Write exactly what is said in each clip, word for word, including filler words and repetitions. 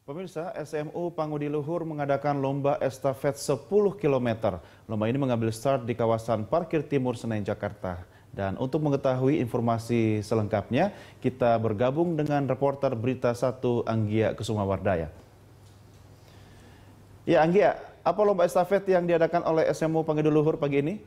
Pemirsa, S M U Pangudi Luhur mengadakan lomba estafet sepuluh kilometer. Lomba ini mengambil start di kawasan Parkir Timur Senayan, Jakarta. Dan untuk mengetahui informasi selengkapnya, kita bergabung dengan reporter Berita Satu Anggia Kusumawardaya. Ya Anggia, apa lomba estafet yang diadakan oleh S M U Pangudi Luhur pagi ini?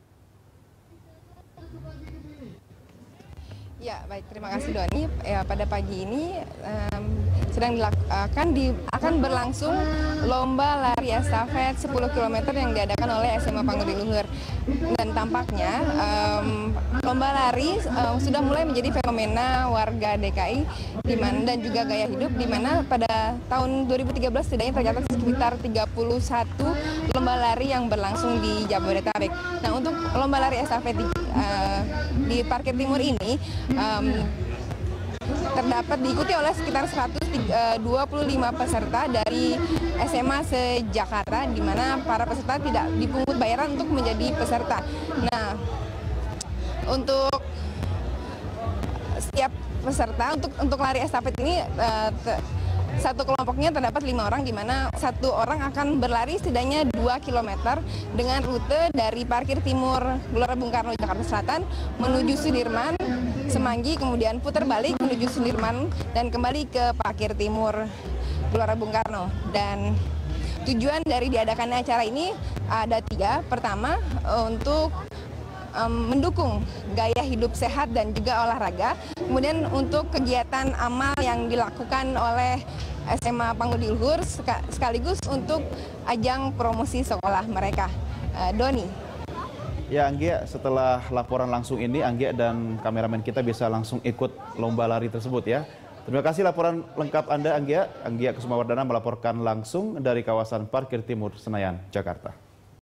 Ya, baik, terima kasih Doni. Ya, pada pagi ini um, sedang dilakukan di, akan berlangsung lomba lari estafet sepuluh kilometer yang diadakan oleh S M U Pangudi Luhur. Dan tampaknya um, lomba lari uh, sudah mulai menjadi fenomena warga D K I di mana dan juga gaya hidup, di mana pada tahun dua ribu tiga belas setidaknya tercatat sekitar tiga puluh satu lomba lari yang berlangsung di Jabodetabek. Nah, untuk lomba lari estafet di, uh, di Parkir Timur ini um, terdapat diikuti oleh sekitar seratus dua puluh lima peserta dari S M A se-Jakarta, di mana para peserta tidak dipungut bayaran untuk menjadi peserta. Nah, untuk setiap peserta untuk untuk lari estafet ini uh, satu kelompoknya terdapat lima orang, di mana satu orang akan berlari setidaknya dua kilometer dengan rute dari Parkir Timur Gelora Bung Karno Jakarta Selatan menuju Sudirman, Semanggi, kemudian putar balik menuju Sudirman dan kembali ke Parkir Timur Gelora Bung Karno. Dan tujuan dari diadakannya acara ini ada tiga. Pertama, untuk um, mendukung gaya hidup sehat dan juga olahraga. Kemudian untuk kegiatan amal yang dilakukan oleh S M A Pangudi Luhur sekaligus untuk ajang promosi sekolah mereka. Uh, Doni. Ya Anggia, setelah laporan langsung ini, Anggia dan kameramen kita bisa langsung ikut lomba lari tersebut ya. Terima kasih laporan lengkap Anda Anggia. Anggia Kusumawardana melaporkan langsung dari kawasan Parkir Timur Senayan, Jakarta.